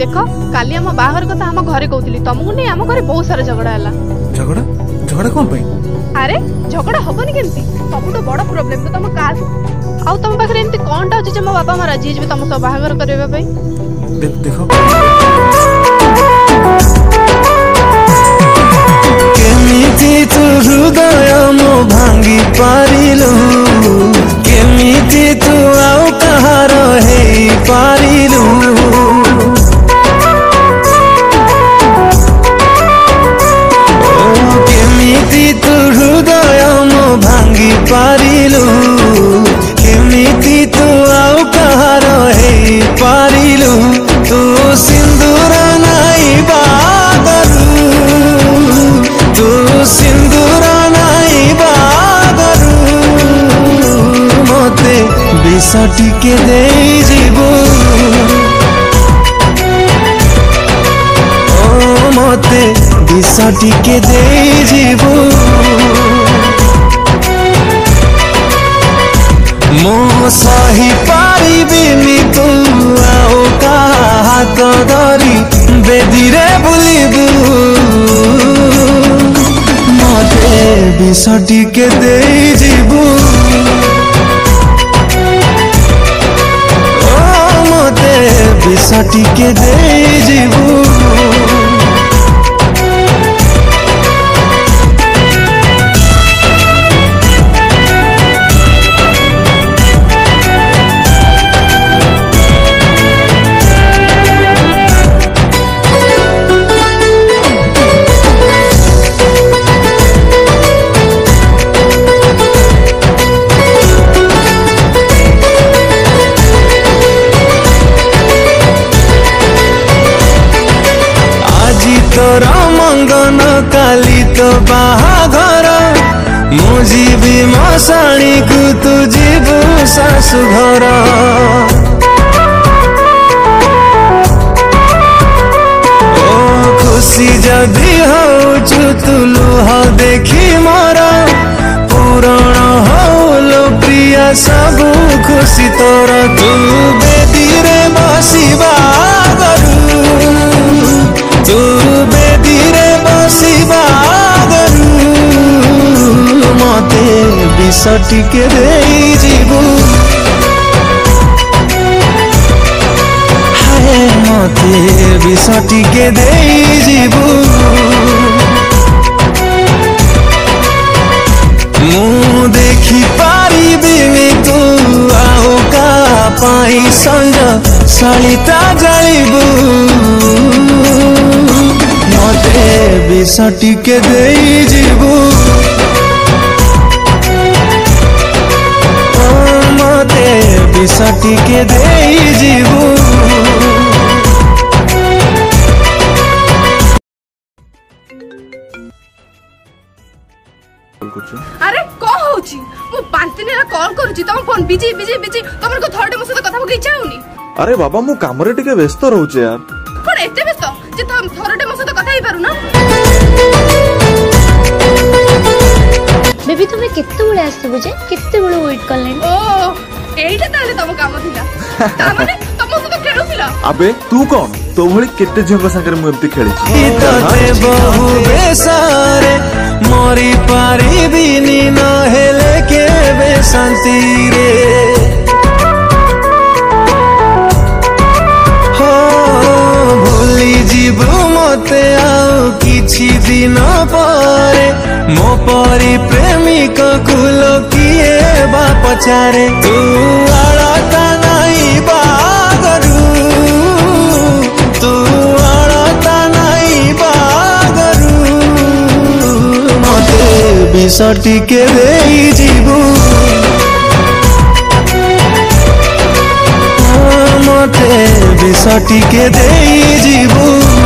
देख काली आम बाहर कथा आम घरे कहती तुमको नहीं आम घरे बहुत सारा झगड़ा है। झगड़ा झगड़ा कौन पाई? अरे झगड़ा हबनी केमती सब तो बड़ प्रॉब्लम तो तुम कास्ट आउ तुम पाखरे एमती कोनटा अछि जे मो बापा मा राजी जे तुम सब बाहागर करबे पई। देखो केमिति तू हृदय मो भांगी पारिलु केमिति तू आउ कहार हे पारिलु केमिति तू हृदय मो भांगी पारिलु केमिति तू आउ कहार हे पारिलु तू सिंदूर नाई बागरू तू सिंदूर नाई बागरू मते विष टिके दे जीवु ओ मते विष टिके दे जीवु मो सही पारिबिनी तू आओ का हाथ धरी बेदीरे बुलिबु मते विष टिके दे जीवु ओ मते विष टिके दे जीवु मंगन काली तो बाहाघर मु जीवी मशाणी को तू जीवु सासु घर ओ खुशी जदि होचु तू लुह देखी मोर पूरण होलो प्रिया सब खुशी तोर तू बेदीरे बसिबा गरु तू बेदीरे बसिबा गरु मते विष टिके दे जीवु हाय मते विष टिके दे जीवु मु देखी पारिबिनी तू आओ का पाई संग सलिता जलिबु मते विष टिके दे जीवु मते विष टिके दे जीवु अरे को होची मु 5 दिन ला कॉल करूची तुम फोन बिजी बिजी बिजी तुमर को थर्ड मो से कथा होगी इच्छा होनी। अरे बाबा मु काम रे टिके व्यस्त रहउचे यार। कोन एते व्यस्त जे तुम थर्ड मो से कथा ही पारु ना। बेबी तुम्हें केते बळे आसबो जे केते बळे वेट करले ओ एइटा ताले तुम काम थिला ता माने तुम से खेलुथिला। अबे तू कौन तो भली केते झंग संगे मु एम्ति खेली तते बहु बेसारे मोरी पारिबिनी न हेले के बे शांति रे हो भूली जीवु मते आउ किछि दिन परे मो परी प्रेमिक कुल किए बा पचारे तू आळता नाई बागरू तू आळता नाई बागरू मते विष टिके दे जीवु मते विष टिके दे जीवु।